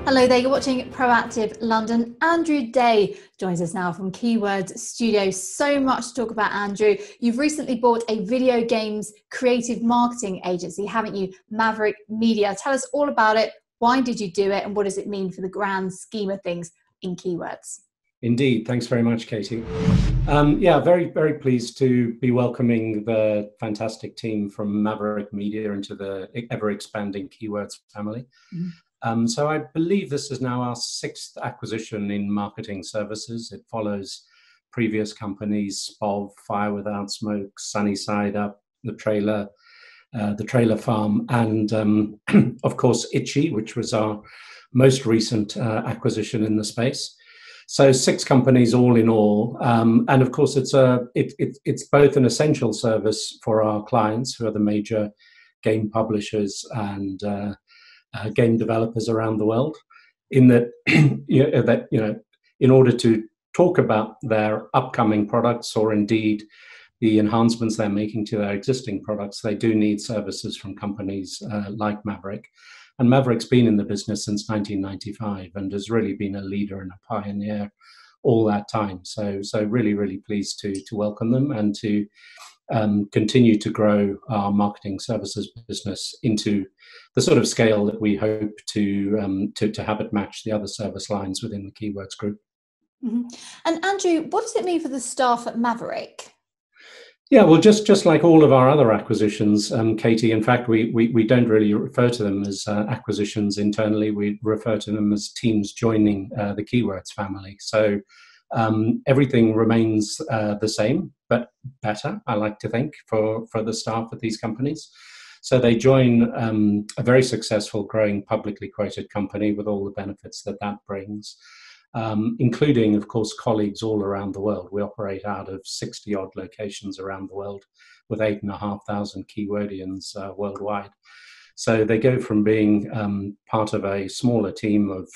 Hello there, you're watching Proactive London. Andrew Day joins us now from Keywords Studios. So much to talk about, Andrew. You've recently bought a video games creative marketing agency, haven't you? Maverick Media. Tell us all about it. Why did you do it? And what does it mean for the grand scheme of things in Keywords? Indeed. Thanks very much, Katie. Yeah, very, very pleased to be welcoming the fantastic team from Maverick Media into the ever-expanding Keywords family. So I believe this is now our 6th acquisition in marketing services. It follows previous companies, Spov, Fire Without Smoke, Sunny Side Up, the Trailer Farm, and of course Itchy, which was our most recent acquisition in the space. So 6 companies all in all, and of course it's both an essential service for our clients, who are the major game publishers and game developers around the world, in that, in order to talk about their upcoming products or indeed the enhancements they're making to their existing products, they do need services from companies like Maverick. And Maverick's been in the business since 1995 and has really been a leader and a pioneer all that time. So really, really pleased to welcome them and to continue to grow our marketing services business into the sort of scale that we hope to have it match the other service lines within the Keywords group. Mm-hmm. And Andrew, what does it mean for the staff at Maverick? Yeah, well, just like all of our other acquisitions, Katie, in fact, we don't really refer to them as acquisitions internally. We refer to them as teams joining the Keywords family. So everything remains the same, but better, I like to think, for the staff at these companies. So they join a very successful, growing, publicly quoted company with all the benefits that brings. Including, of course, colleagues all around the world. We operate out of 60-odd locations around the world with 8,500 Keywordians worldwide. So they go from being part of a smaller team of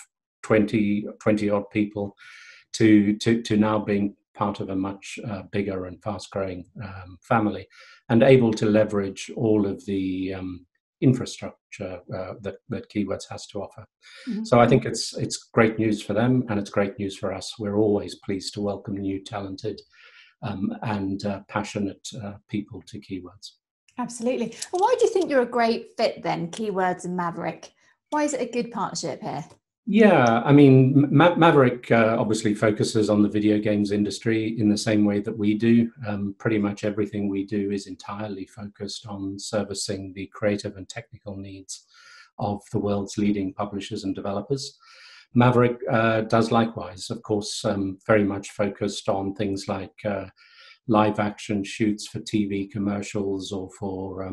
20-odd people to now being part of a much bigger and fast-growing family, and able to leverage all of the infrastructure that Keywords has to offer. Mm-hmm. So I think it's great news for them, and it's great news for us. We're always pleased to welcome new, talented and passionate people to Keywords. Absolutely. Well, why do you think you're a great fit then, Keywords and Maverick? Why is it a good partnership here? Yeah, I mean, Maverick obviously focuses on the video games industry in the same way that we do. Pretty much everything we do is entirely focused on servicing the creative and technical needs of the world's leading publishers and developers. Maverick does likewise, of course, very much focused on things like live action shoots for TV commercials or for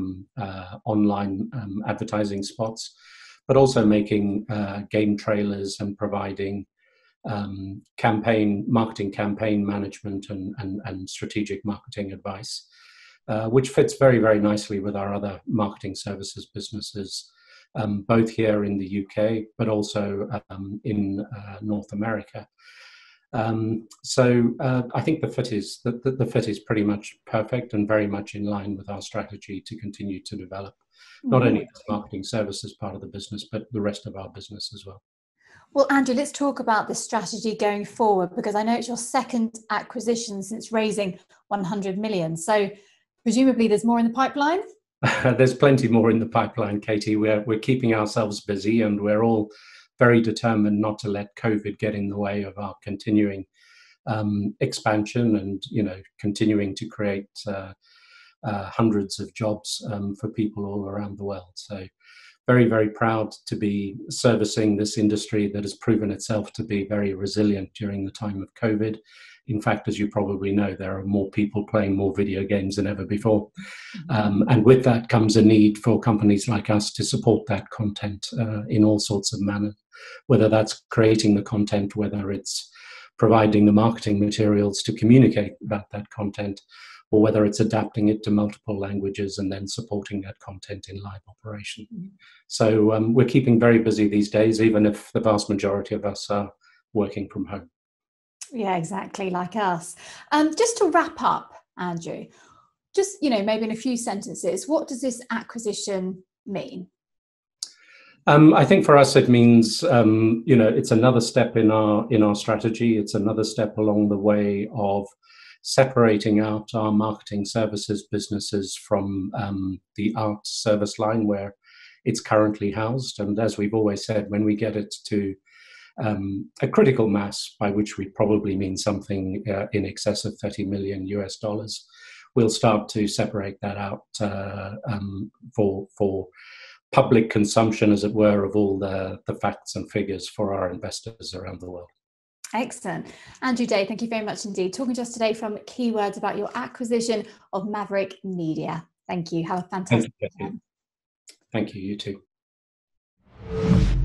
online advertising spots, but also making game trailers and providing marketing campaign management and strategic marketing advice, which fits very, very nicely with our other marketing services businesses, both here in the UK, but also in North America. So I think the fit is pretty much perfect and very much in line with our strategy to continue to develop not only the marketing services part of the business, but the rest of our business as well. Well, Andrew, let's talk about the strategy going forward, because I know it's your 2nd acquisition since raising 100 million. So presumably there's more in the pipeline? There's plenty more in the pipeline, Katie. We're keeping ourselves busy, and we're all very determined not to let COVID get in the way of our continuing expansion and, continuing to create hundreds of jobs for people all around the world. So very, very proud to be servicing this industry that has proven itself to be very resilient during the time of COVID. In fact, as you probably know, there are more people playing more video games than ever before. And with that comes a need for companies like us to support that content in all sorts of manners, whether that's creating the content, whether it's providing the marketing materials to communicate about that content, or whether it's adapting it to multiple languages and then supporting that content in live operation. So we're keeping very busy these days, even if the vast majority of us are working from home. Yeah, exactly, like us. Just to wrap up, Andrew, maybe in a few sentences, what does this acquisition mean? I think for us it means it's another step in our strategy. It's another step along the way of separating out our marketing services businesses from the art service line where it's currently housed. And as we've always said, when we get it to a critical mass, by which we probably mean something in excess of $30 million, we'll start to separate that out for public consumption, as it were, of all the facts and figures for our investors around the world. Excellent. Andrew Day, thank you very much indeed. Talking to us today from Keywords about your acquisition of Maverick Media. Thank you. Have a fantastic day. Thank you, you too.